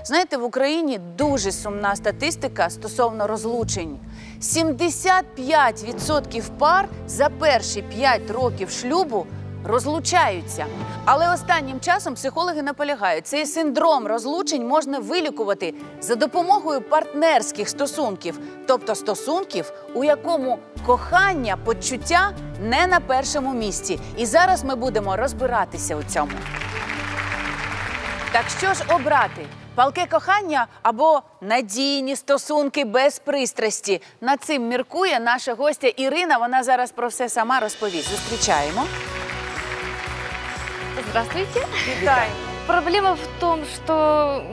Знаєте, в Україні дуже сумна статистика стосовно розлучень. 75% пар за перші 5 років шлюбу розлучаються. Але останнім часом психологи наполягають, цей синдром розлучень можна вилікувати за допомогою партнерських стосунків, тобто стосунків, у якому кохання, почуття не на першому місці. І зараз ми будемо розбиратися у цьому. Так що ж обрати? Палке кохання або надійні стосунки без пристрасті? Над цим міркує наша гостя Ірина. Вона зараз про все сама розповість. Зустрічаємо. Здравствуйте. Вітаю. Проблема в том, что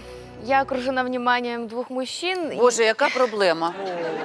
я окружена вниманием 2 мужчин. Боже, яка проблема?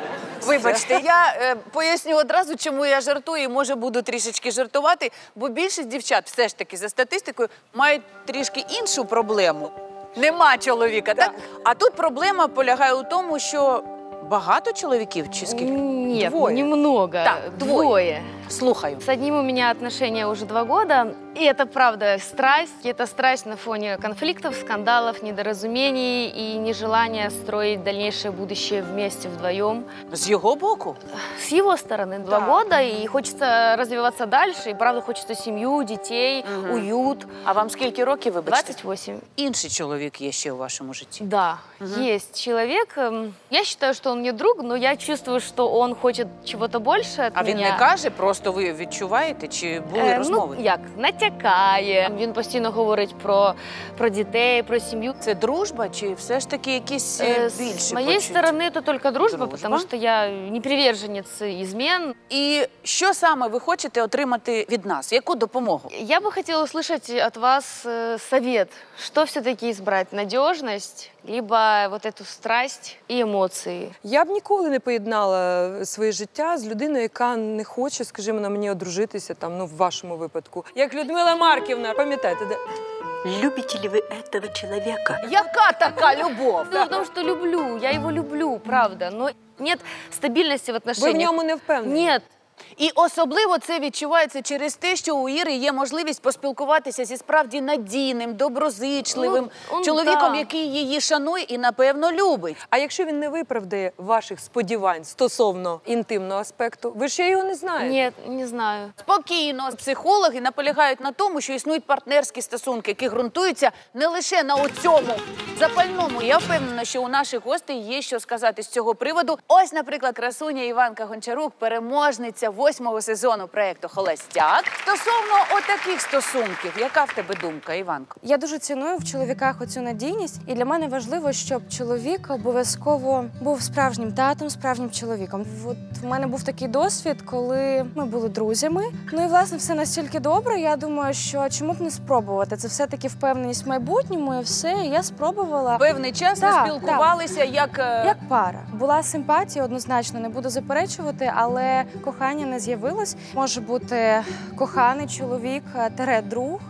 Вибачте, я поясню одразу, чому я жартую і, може, буду трішечки жартувати, бо більшість дівчат все ж таки за статистикою мають трішки іншу проблему. Нема чоловіка, так? А тут проблема полягає у тому, що багато чоловіків чи скільки? Нет, Двое. немного. Так, двое. Слухаю. С одним у меня отношения уже 2 года. И это, правда, страсть. И это страсть на фоне конфликтов, скандалов, недоразумений и нежелания строить дальнейшее будущее вместе вдвоем. З його боку? С его стороны 2 Да. года, и хочется развиваться дальше. И, правда, хочется семью, детей, уют. А вам скільки років, вибачте? 28. Інший чоловік є ще у вашому житті? Да, есть человек. Я считаю, что он мне друг, но я чувствую, что он хочет чего-то больше от А він меня. не каже, просто ви відчуваєте, чи були розмови? Ну, як, натякає. Він постійно говорить про дітей, про сім'ю. Це дружба, чи все ж таки якісь більші С моей почуття? стороны это только дружба, Дружба. потому что я не приверженец измен. І що саме ви хочете отримати від нас? Яку допомогу? Я бы хотела услышать от вас совет, что все-таки избрать, надежность, либо вот эту страсть и эмоции. Я б ніколи не поєднала своє життя з людиною, яка не хоче, скажімо, на мені одружитися, там, ну, в вашому випадку. Як Людмила Марківна, пам'ятаєте, де? Любите ли вы этого человека? Яка така любов? Дело в том, что люблю, я его люблю, правда, но нет стабильности в Ви отношениях. в ньому не впевнені? Нет. І особливо це відчувається через те, що у Іри є можливість поспілкуватися зі справді надійним, доброзичливим Ну, чоловіком, да. який її шанує і, напевно, любить. А якщо він не виправдає ваших сподівань стосовно інтимного аспекту, ви ще його не знаєте? Нет, не знаю. Спокійно. Психологи наполягають на тому, що існують партнерські стосунки, які ґрунтуються не лише на оцьому запальному. Я впевнена, що у наших гостей є що сказати з цього приводу. Ось, наприклад, красуня Іванка Гончарук, переможниця 8-го сезону проєкту «Холостяк». Стосовно отаких стосунків, яка в тебе думка, Іванко? Я дуже ціную в чоловіках оцю надійність, і для мене важливо, щоб чоловік обов'язково був справжнім татом, справжнім чоловіком. От в мене був такий досвід, коли ми були друзями. Ну і, власне, все настільки добре, я думаю, що чому б не спробувати? Це все-таки впевненість в майбутньому, і все, і я спробувала. Певний час ви Так, спілкувалися як... Як пара. Була симпатія, однозначно, не буду заперечувати, але кохання не з'явилось. Може бути коханий чоловік, друг,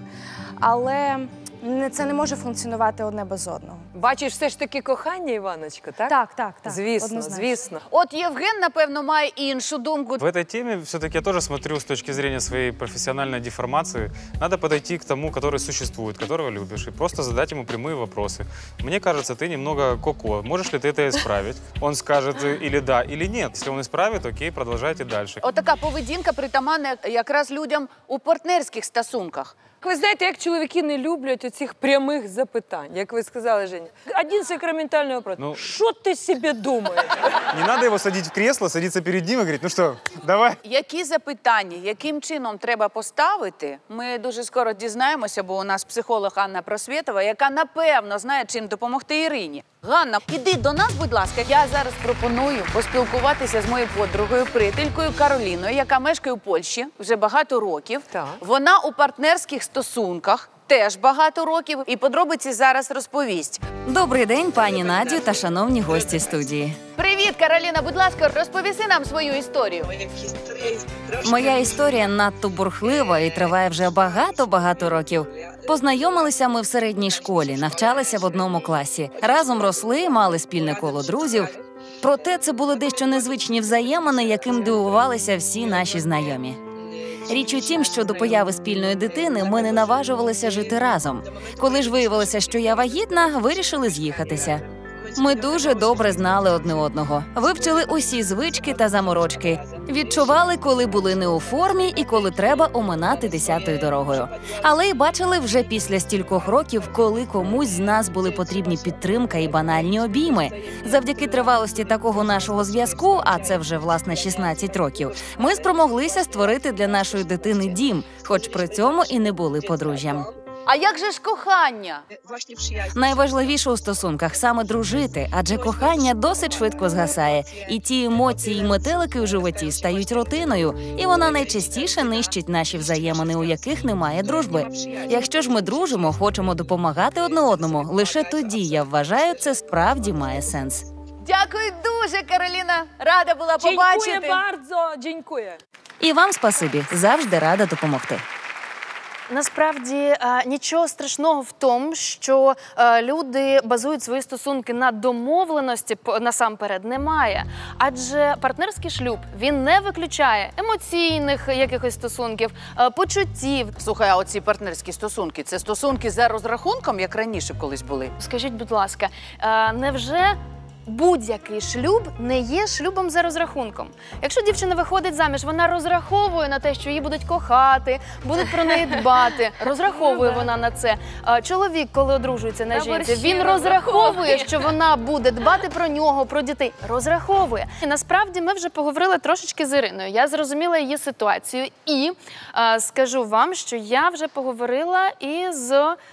але це не може функціонувати одне без одного. Бачиш все ж таки кохання, Іваночка, так? Так. Звісно, однозначно. звісно. От Євген, напевно, має іншу думку. В этой теме все-таки я тоже смотрю с точки зрения своей профессиональной деформации. Надо подойти к тому, который существует, которого любишь, и просто задать ему прямые вопросы. Мне кажется, ты немного коко. Можешь ли ты это исправить? Он скажет или да, или нет. Если он исправит, окей, продолжайте дальше. Отака поведінка притаманна якраз людям у партнерських стосунках. Ви знаєте, як чоловіки не люблять оцих прямих запитань, як ви сказали, Женя. Один сакраментальний вопрос. Ну, Що ти собі думаєш? Не надо его садить в кресло, садиться перед ним и говорить, ну что, давай. Які запитання, яким чином треба поставити, ми дуже скоро дізнаємося, бо у нас психолог Анна Просвєтова, яка, напевно, знає, чим допомогти Ірині. Ганна, іди до нас, будь ласка. Я зараз пропоную поспілкуватися з моєю подругою, приятелькою Кароліною, яка мешкає у Польщі вже багато років. Так. Вона у партнерських стосунках теж багато років, і подробиці зараз розповість. Добрий день, пані Надю та шановні гості студії. Привіт, Кароліна, будь ласка, розповіси нам свою історію. Моя історія надто бурхлива і триває вже багато років. Познайомилися ми в середній школі, навчалися в одному класі. Разом росли, мали спільне коло друзів. Проте це були дещо незвичні взаємини, яким дивувалися всі наші знайомі. Річ у тім, що до появи спільної дитини ми не наважувалися жити разом. Коли ж виявилося, що я вагітна, вирішили з'їхатися. Ми дуже добре знали одне одного, вивчили усі звички та заморочки, відчували, коли були не у формі і коли треба оминати 10-ю дорогою. Але й бачили вже після стількох років, коли комусь з нас були потрібні підтримка і банальні обійми. Завдяки тривалості такого нашого зв'язку, а це вже, власне, 16 років, ми спромоглися створити для нашої дитини дім, хоч при цьому і не були подружжям. А як же ж кохання? Найважливіше у стосунках саме дружити, адже кохання досить швидко згасає. І ті емоції й метелики в животі стають рутиною, і вона найчастіше нищить наші взаємини, у яких немає дружби. Якщо ж ми дружимо, хочемо допомагати одне одному, лише тоді, я вважаю, це справді має сенс. Дякую дуже, Кароліна. Рада була побачити. Дякую bardzo, дякую. І вам спасибі, завжди рада допомогти. Насправді нічого страшного в тому, що люди базують свої стосунки на домовленості насамперед немає. Адже партнерський шлюб, він не виключає емоційних якихось стосунків, почуттів. Слухай, а оці партнерські стосунки – це стосунки за розрахунком, як раніше колись були? Скажіть, будь ласка, невже будь-який шлюб не є шлюбом за розрахунком? Якщо дівчина виходить заміж, вона розраховує на те, що її будуть кохати, будуть про неї дбати. Розраховує вона на це. Чоловік, коли одружується на жінці, він розраховує, що вона буде дбати про нього, про дітей. Розраховує. І насправді ми вже поговорили трошечки з Іриною. Я зрозуміла її ситуацію і скажу вам, що я вже поговорила із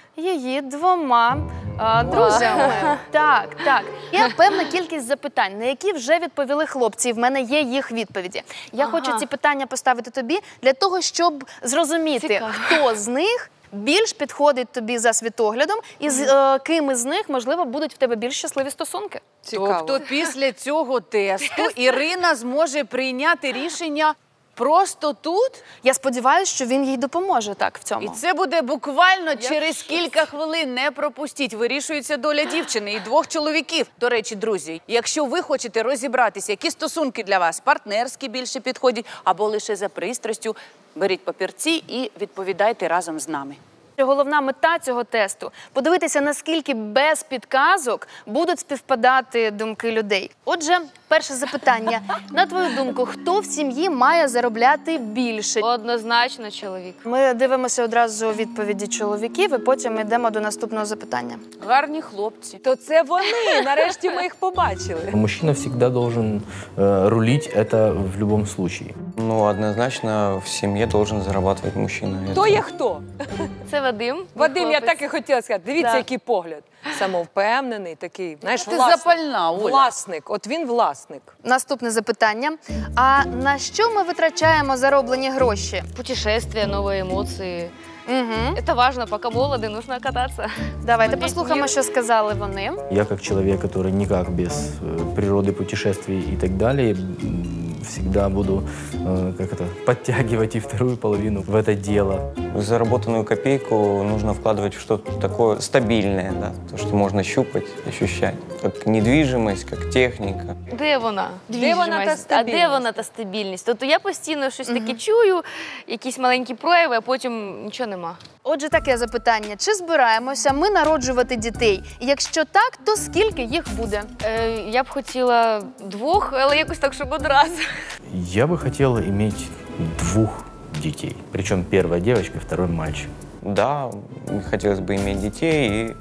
її двома друзями. Так. Є певна кількість запитань, на які вже відповіли хлопці, і в мене є їх відповіді. Я хочу ці питання поставити тобі для того, щоб зрозуміти, хто з них більш підходить тобі за світоглядом і з ким із них, можливо, будуть в тебе більш щасливі стосунки. Цікаво. Тобто після цього тесту Ірина зможе прийняти рішення просто тут? Я сподіваюся, що він їй допоможе так в цьому. І це буде буквально через кілька хвилин. Не пропустіть. Вирішується доля дівчини і двох чоловіків. До речі, друзі, якщо ви хочете розібратися, які стосунки для вас партнерські більше підходять, або лише за пристрастю, беріть папірці і відповідайте разом з нами. Головна мета цього тесту – подивитися, наскільки без підказок будуть співпадати думки людей. Отже, перше запитання. На твою думку, хто в сім'ї має заробляти більше? Однозначно чоловік. Ми дивимося одразу відповіді чоловіків і потім йдемо до наступного запитання. Гарні хлопці. То це вони, нарешті ми їх побачили. Мужчина всегда должен рулить это в любом случае. Ну, однозначно, в семье должен зарабатывать мужчина. Хто є хто? Це Вадим. Вадим, я хлопець. так і хотіла сказати. Дивіться, Да. який погляд. Самовпевнений такий, знаєш, Ти власник. запальна, Оля. Власник, от він власник. Наступне запитання. А на що ми витрачаємо зароблені гроші? Путешествия, новые эмоции. Угу. Это важно, пока молоды, нужно кататься. Давайте Смотреть послухаємо, мир. що сказали вони. Я как человек, который никак без природы, путешествий и так далее, всегда буду подтягивать и вторую половину в это дело. Заработанную копейку нужно вкладывать в что-то такое стабильное, да, то, что можно щупать, ощущать. Как недвижимость, как техника. Де вона? Де вона та Двіжимость? А стабільність? де вона та стабільність? Тобто я постійно щось таке чую, якісь маленькі прояви, а потім нічого нема. Отже, таке запитання. Чи збираємося ми народжувати дітей? І якщо так, то скільки їх буде? Я б хотіла 2, але якось так, щоб одразу. Я бы хотел иметь 2 детей. Причем первая девочка, второй мальчик. Да, хотелось бы иметь детей, и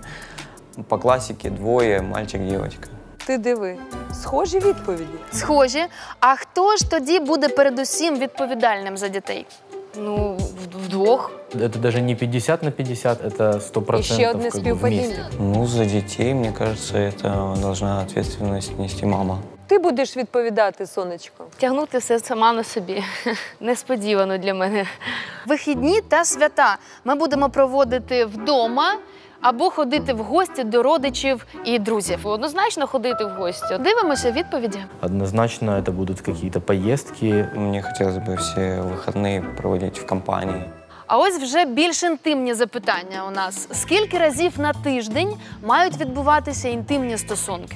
по классике 2, мальчик-девочка. Ти диви, схожі відповіді. Схожі. А хто ж тоді буде передусім відповідальним за дітей? Ну, в 2. Это даже не 50 на 50, это 100% Ще одне как бы вместе. співпадіння. Ну, за детей, мне кажется, это должна ответственность нести мама. Ти будеш відповідати, сонечко. Тягнути все сама на собі. Несподівано для мене. Вихідні та свята ми будемо проводити вдома або ходити в гості до родичів і друзів. Однозначно ходити в гості. Дивимося відповіді. Однозначно это будут какие-то поездки. Мне хотелось бы все выходные проводить в компании. А ось вже більш інтимні запитання у нас. Скільки разів на тиждень мають відбуватися інтимні стосунки?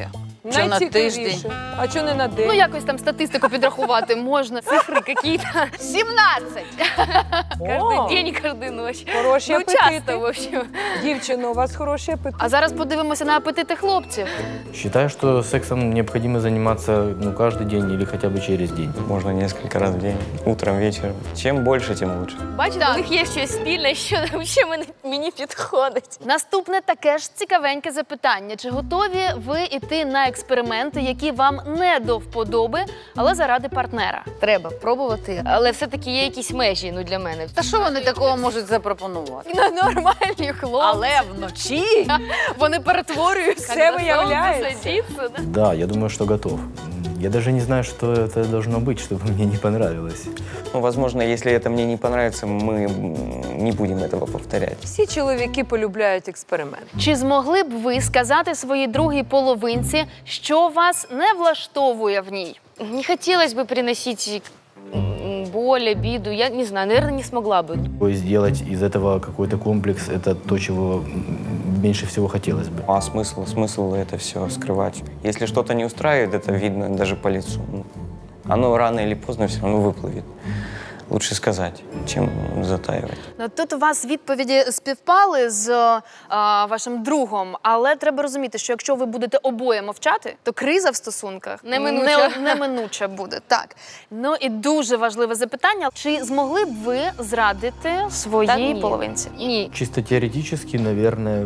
Що на Найцікавіше. тиждень? А чого не на день? Ну, якось там статистику підрахувати можна. Цифри какие-то. 17! Каждый день, каждую ночь. Хороші Ну, апетити. часто, в общем. Дівчино, у вас хороші апетити. А зараз подивимося на апетити хлопців. Считаю, что сексом необходимо заниматься каждый день или хотя бы через день. Можно несколько раз в день, утром, вечером. Чем больше, тем лучше. Бачите, У них є щось спільне, що мені підходить. Наступне таке ж цікавеньке запитання. Чи готові ви йти на експерименти, які вам не до вподоби, але заради партнера? Треба пробувати, але все-таки є якісь межі для мене. Та що вони такого можуть запропонувати? Нормальні хлопці. Але вночі Вони перетворюються. Все виявляється. Да, я думаю, что готов. Я даже не знаю, что это должно быть, чтобы мне не понравилось. Ну, возможно, если это мне не понравится, мы не будем этого повторять. Всі чоловіки полюбляють експеримент. Чи змогли б ви сказати своїй другій половинці, що вас не влаштовує в ній? Не хотелось бы приносить боль, обиду. Я не знаю, наверное, не смогла бы. То есть сделать из этого какой-то комплекс – это то, чего меньше всего хотелось бы. А смысл? Смысл это все скрывать. Если что-то не устраивает, это видно даже по лицу. Оно рано или поздно все равно выплывет. Лучше сказать, чем затаивать. Тут у вас відповіді співпали з вашим другом, але треба розуміти, що якщо ви будете обоє мовчати, то криза в стосунках неминуча буде. Так. Ну і дуже важливе запитання. Чи змогли б ви зрадити своїй ні. половинці? Ні. Чисто теоретически, наверное,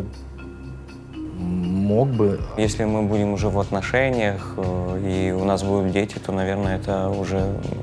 мог бы. Если мы будем уже в отношениях, и у нас будут дети, то, наверное, это уже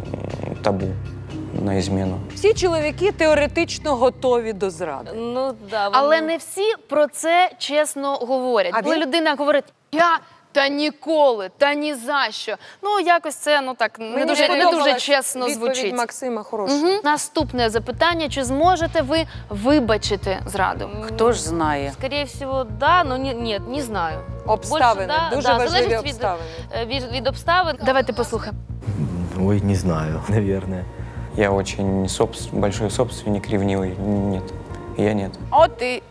табу на измену. Всі чоловіки теоретично готові до зради. Ну, да, Але не всі про це чесно говорять. А Коли він- людина говорить «я», та ніколи, та ні за що. Ну, якось це не дуже чесно відповідь звучить. Максима хороша. Наступне запитання. Чи зможете ви вибачити зраду? Хто ж знає? Скорее всего, да, но нет, не знаю. Обставини, Більше, да, дуже да, важливі залежить обставини. від обставин. Давайте послухаємо. Ой, не знаю, наверное. Я очень большой собственник, ревнивый. Нет. Я нет. От і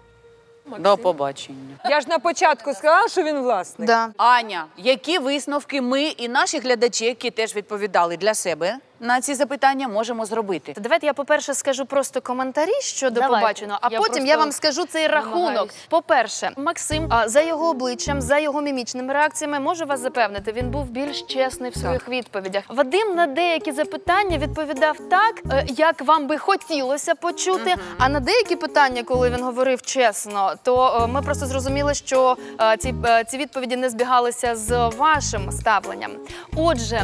до побачення. Я ж на початку сказала, що він власник. Да. Аня, які висновки ми і наші глядачі, які теж відповідали для себе на ці запитання, можемо зробити? Давайте я, по-перше, скажу просто коментарі щодо Давайте. побаченого, а Я потім просто я вам скажу цей рахунок. намагаюсь. По-перше, Максим, за його обличчям, за його мімічними реакціями, можу вас запевнити, він був більш чесний в своїх відповідях. Вадим на деякі запитання відповідав так, як вам би хотілося почути, а на деякі питання, коли він говорив чесно, то ми просто зрозуміли, що ці відповіді не збігалися з вашим ставленням. Отже,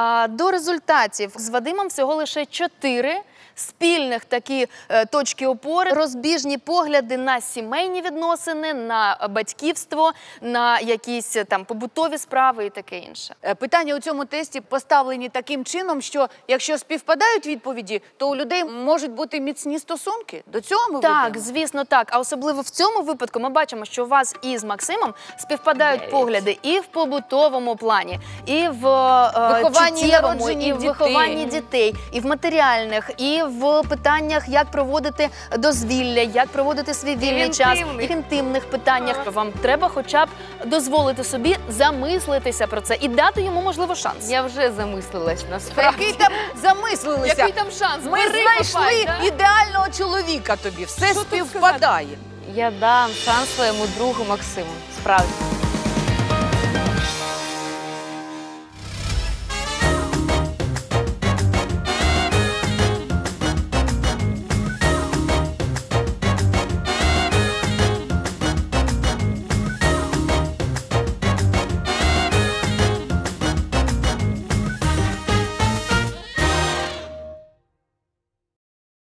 до результатів. З Вадимом всього лише 4 спільних такі точки опори, розбіжні погляди на сімейні відносини, на батьківство, на якісь там побутові справи і таке інше. Питання у цьому тесті поставлені таким чином, що якщо співпадають відповіді, то у людей можуть бути міцні стосунки. До цього ми Так, ведемо? звісно, так. А особливо в цьому випадку ми бачимо, що у вас із Максимом співпадають погляди і в побутовому плані, і в Вихованні чуттєвому, народженні і в дітей. вихованні дітей, і в матеріальних, і в питаннях, як проводити дозвілля, як проводити свій вільний час, і в інтимних питаннях. Вам треба хоча б дозволити собі замислитися про це і дати йому, можливо, шанс. Я вже замислилась насправді. Який там замислилися? Який там шанс? Ми Бери, знайшли копай, да? ідеального чоловіка тобі. Все Що тут співпадає. Я дам шанс своєму другу Максиму. Справді.